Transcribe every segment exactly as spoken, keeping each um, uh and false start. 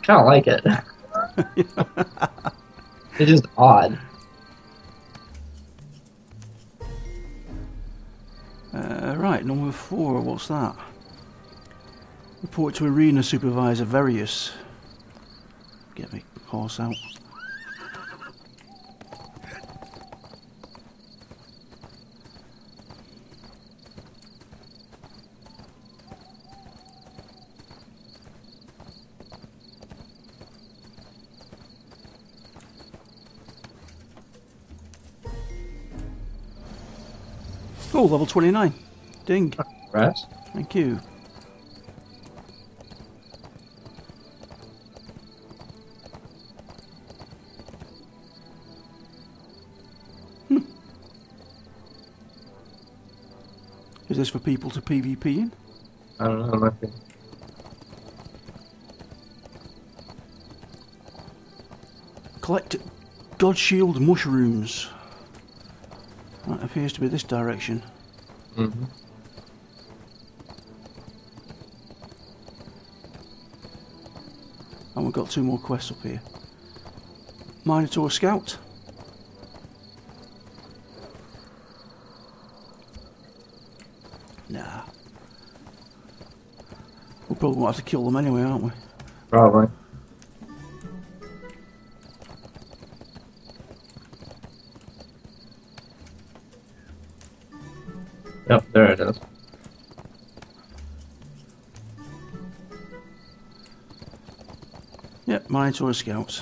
kind of like it. It's just odd. Uh, right, number four, what's that? Report to Arena Supervisor Verius. Get my horse out. Oh, level twenty-nine. Ding. Rest. Thank you. Hmm. Is this for people to PvP in? I don't know. It might be. Collect God Shield mushrooms. That appears to be this direction. Mm-hmm. And we've got two more quests up here. Minotaur Scout. Nah. We'll probably want to have to kill them anyway, aren't we? Probably. Yep, there it is. Yep, Minotaur Scouts.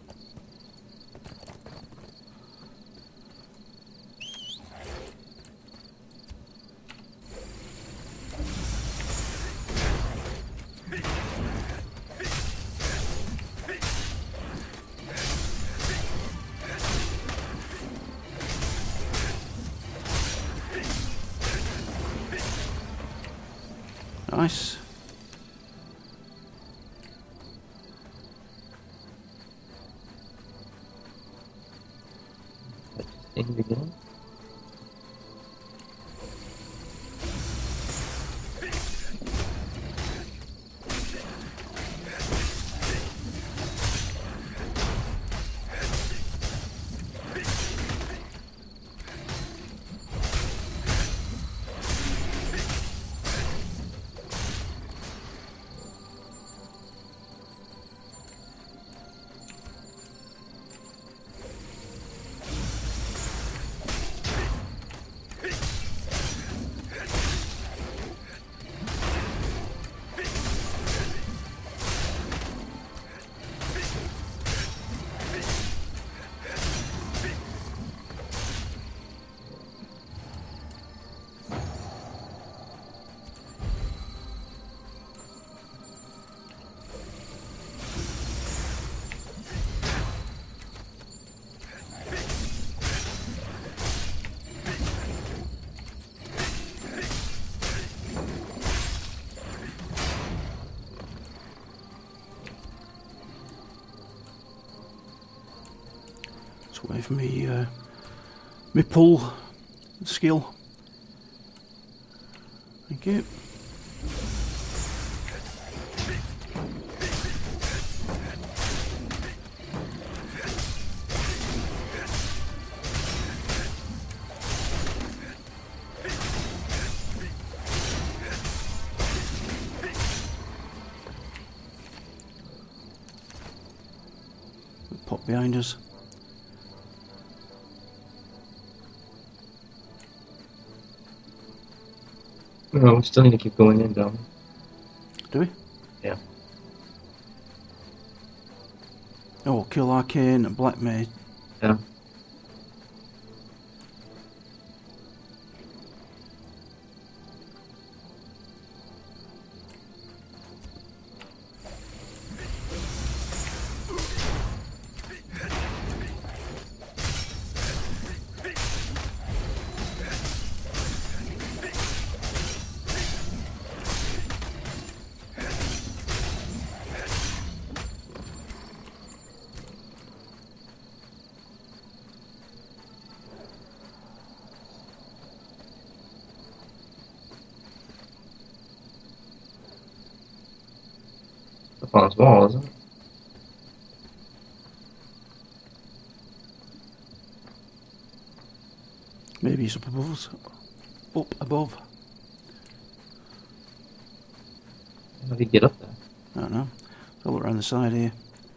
Nice. Thing begin. Away from me, uh, me pull skill. Thank you. Pop behind us. No, we still need to keep going in, don't we? Do we? Yeah. Oh, kill Arcane and Black Mage. Yeah. Up on his wall, isn't it? Maybe he's up above us. Up above. How do you get up there? I don't know. Let's look around the side here.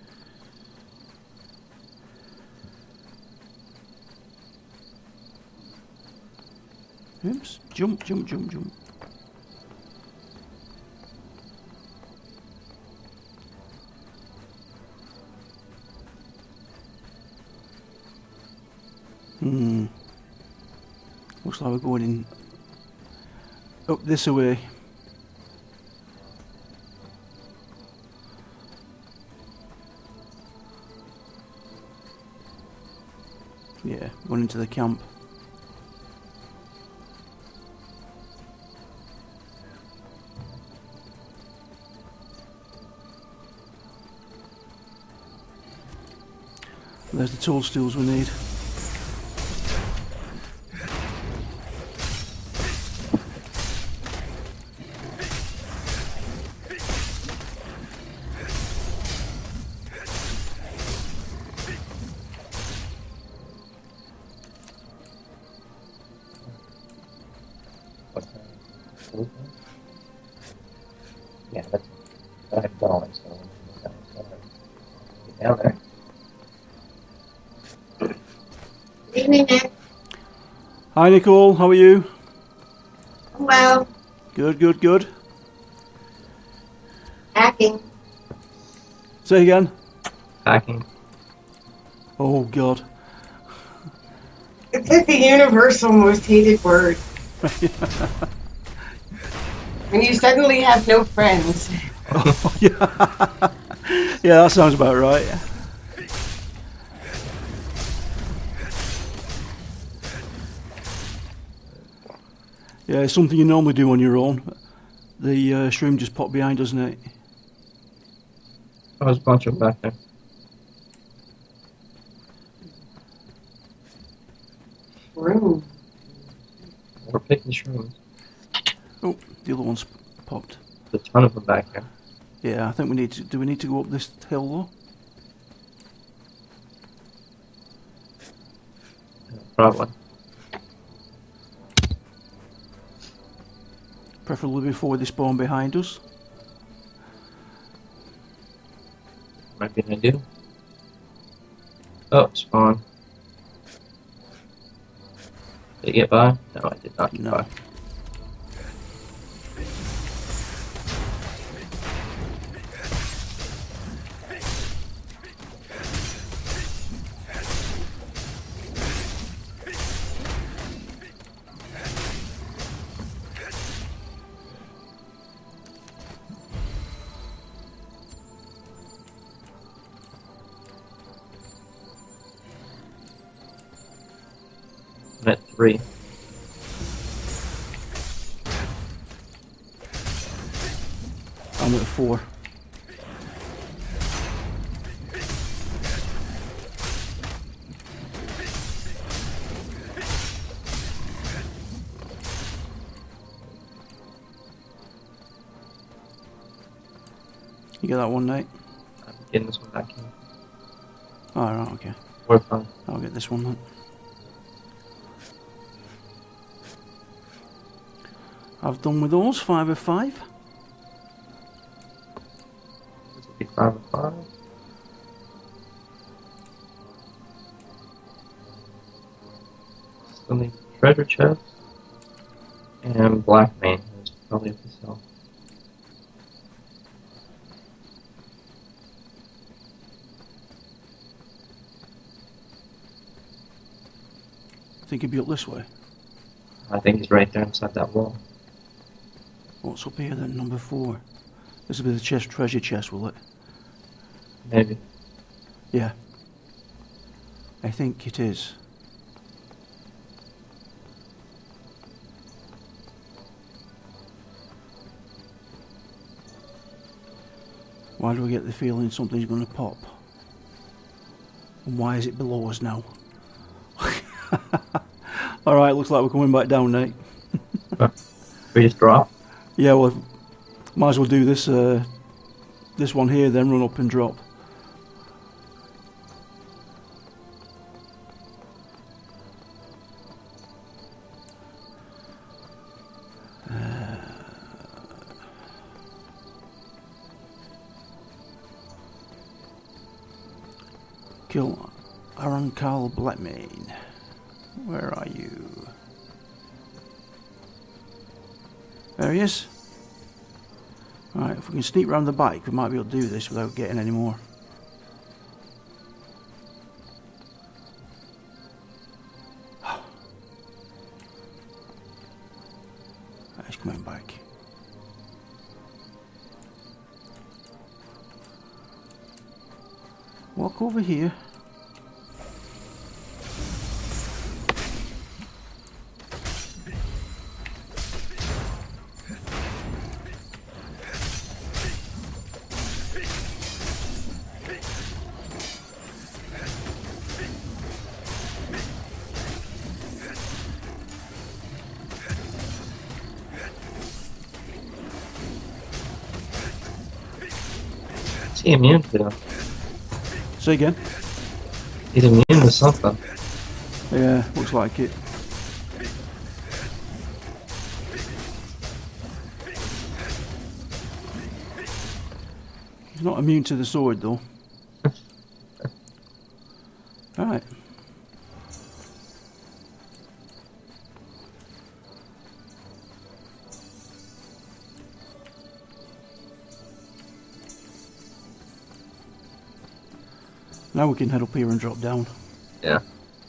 Oops. Jump, jump, jump, jump. Hmm. Looks like we're going in up this way. Yeah, going into the camp. There's the toadstools we need. What's that? Blue one? Yeah, that's I have fallen, so get down there. Good evening, Nick. Hi Nicole, how are you? Well, Good, good, good. hacking. Say again. Hacking. Oh God. It's like the universal most hated word. When you suddenly have no friends. Oh, yeah. Yeah, that sounds about right. Yeah, it's something you normally do on your own. The uh, shroom just popped behind, doesn't it? Oh, there's a bunch of them back there. Room. We're picking shrooms. Oh, the other one's popped. There's a ton of them back there. Yeah, I think we need to. Do we need to go up this hill though? Yeah, probably. Preferably before they spawn behind us. Might be an idea. Oh, spawn. Did I get by? No, I did not get No. by. I'm at three. I'm at four. You get that one, Nate? I'm getting this one back in. Oh, right, okay. We're fine. I'll get this one then. I've done with those, five of five. This will be five of five. Still need treasure chest. And black main. There's probably up the cell. I think he'd be up this way. I think he's right there inside that wall. What's up here then, number four? This will be the chest, treasure chest, will it? Maybe. Yeah. I think it is. Why do I get the feeling something's going to pop? And why is it below us now? Alright, looks like we're coming back down, Nate. We just drop. Yeah, well, might as well do this, uh, this one here, then run up and drop. kill Arankal Blackmane. Where are you? There he is. Alright, if we can sneak round the bike, we might be able to do this without getting any more. He's coming back. Walk over here. What's he immune to? Say again? He's immune to something. Yeah, looks like it. He's not immune to the sword though. Alright. Now we can head up here and drop down. Yeah.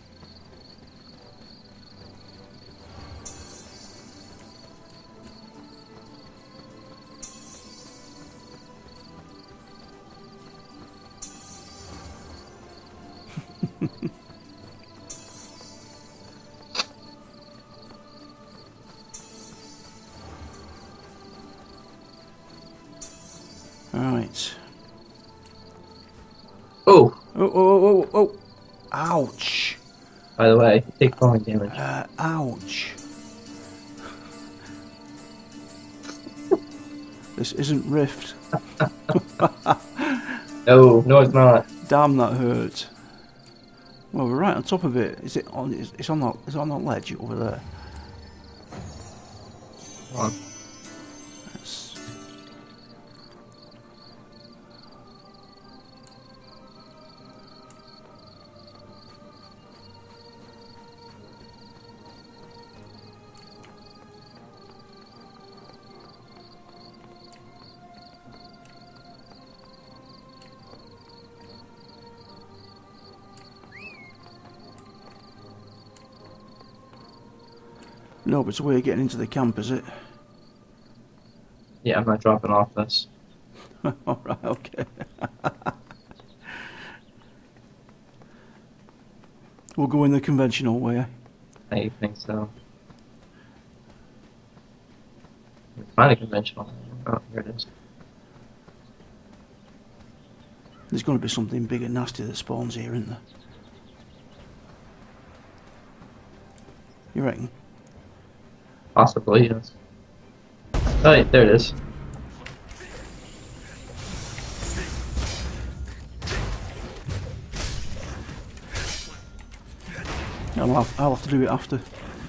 Alright. Oh! Oh, oh, oh, oh, oh! Ouch! By the way, you take falling damage. Uh, ouch! This isn't Rift. No, no it's not. Damn, that hurt. Well, we're right on top of it. Is it on? It's it's on that. It's on that ledge over there. Come on. That's, no, but it's a way of getting into the camp, is it? Yeah, I'm not dropping off this. Alright, okay. We'll go in the conventional way. I think so. Find a conventional. Oh, here it is. There's going to be something big and nasty that spawns here, isn't there? You reckon? Possibly, yes. Oh, yeah, there it is. I'll have, I'll have to do it after.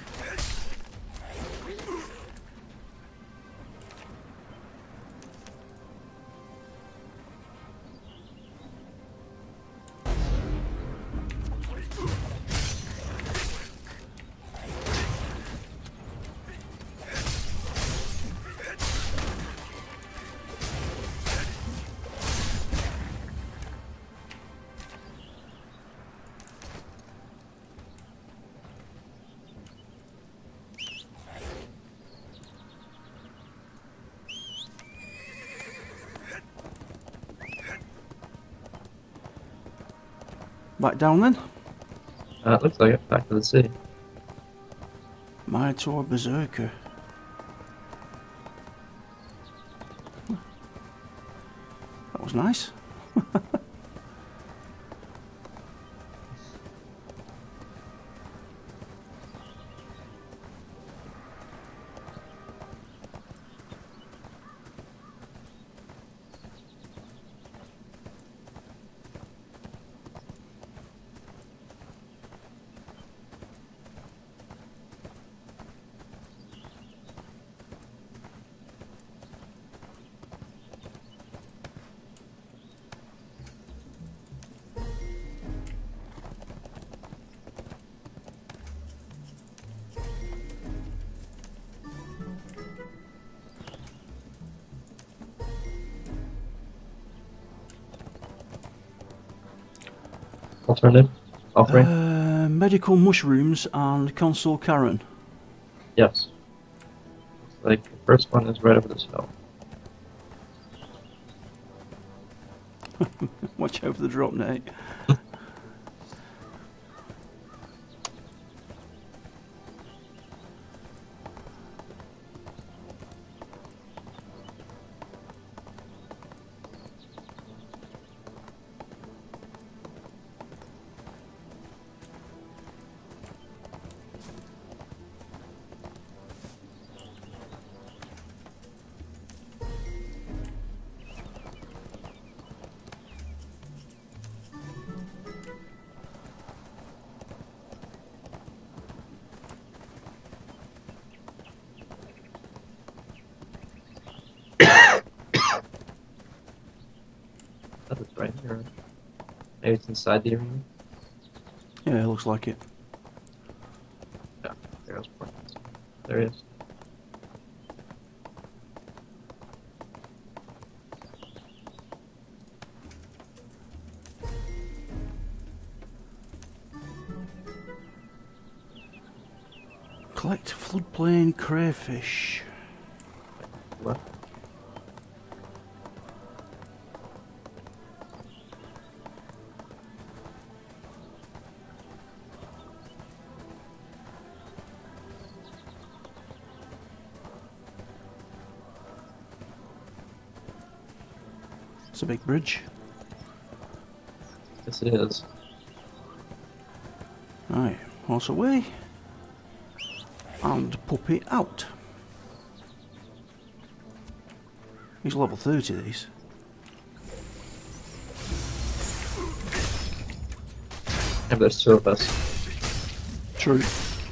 Back down then? Uh, it looks like it. Back to the city. Minotaur Berserker. That was nice. alternative offering? Uh, medical mushrooms and console Karen. Yes. Looks like the first one is right over this hill. Watch out for the drop, Nate. That is right here. Maybe it's inside the arena. Yeah, it looks like it. Yeah, there goes one. There he is. Collect floodplain crayfish. Left. It's a big bridge. Yes, it is. Right, horse away. And puppy out. He's level thirty, these. And there's two of us. True.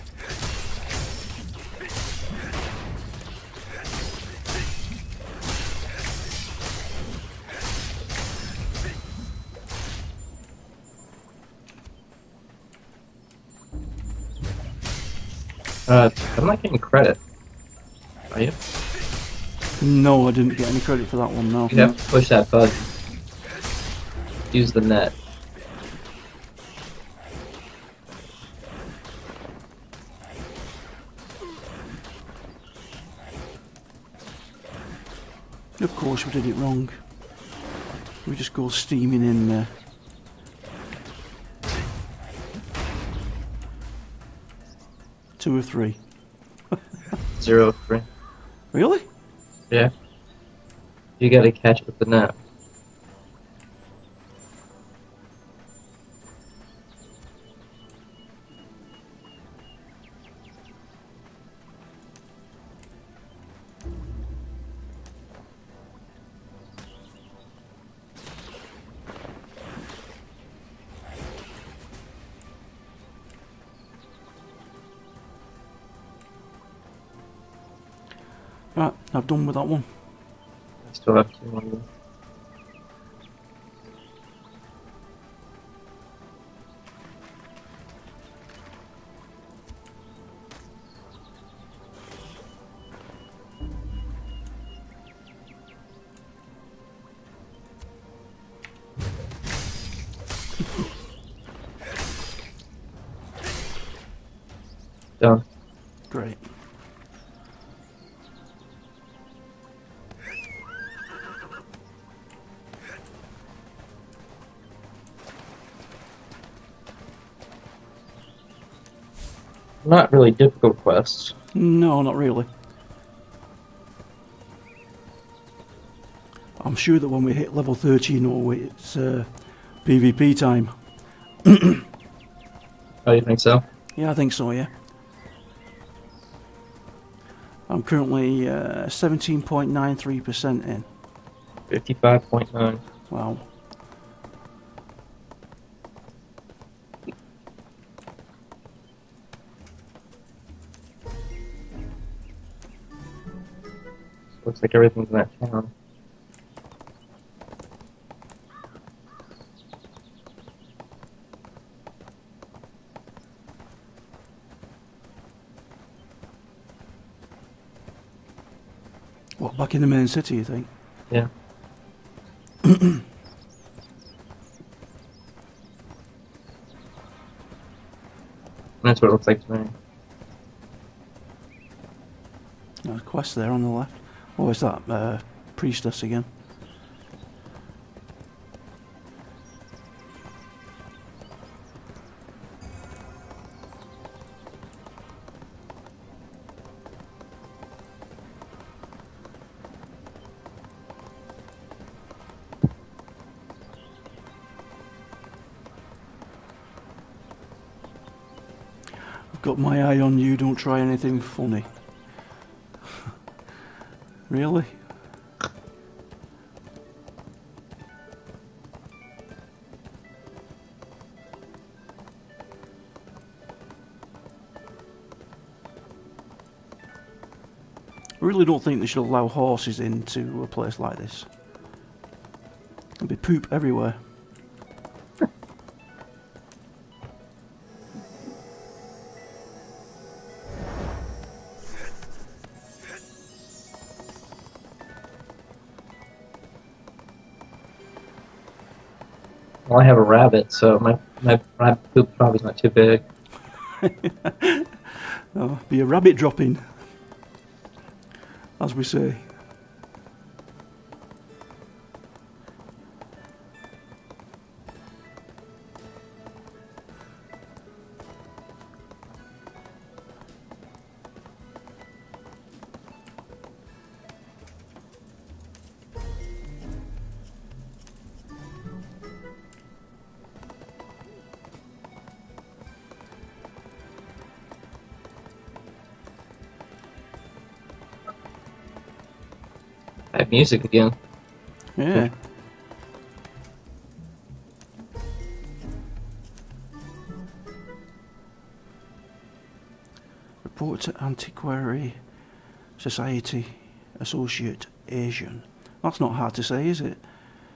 Uh, I'm not getting credit. Are you? No, I didn't get any credit for that one, no. You have to push that button. Use the net. Of course we did it wrong. We just go steaming in there. Two or three. Zero three. Really? Yeah. You gotta catch it with the net. Right, I've done with that one. I still have two on them. Done. Great. Not really difficult quests. No, not really. I'm sure that when we hit level thirty, you know, it's uh, PvP time. Oh, you think so? Yeah, I think so, yeah. I'm currently uh, seventeen point nine three percent in. fifty-five point nine. Wow. Looks like everything's in that town. What, back in the main city, you think? Yeah. That's what it looks like to me. There's a quest there on the left. Oh, is that uh, priestess again? I've got my eye on you, don't try anything funny. Really? I really don't think they should allow horses into a place like this. There'll be poop everywhere. Well, I have a rabbit, so my my rabbit poop probably not too big. Oh, be a rabbit dropping, as we say. I have music again. Yeah. Report to Antiquary Society Associate Asian. That's not hard to say, is it?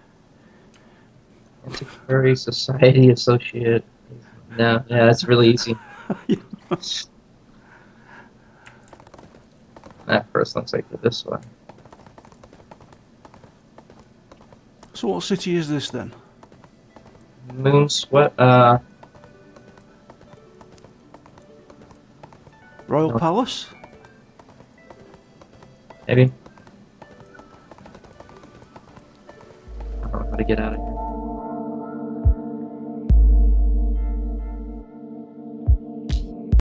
Antiquary Society Associate. No, yeah, that's really easy. That first looks like this one. So what city is this then? Moon Sweat. Uh, Royal No. Palace? maybe. I don't know how to get out of here.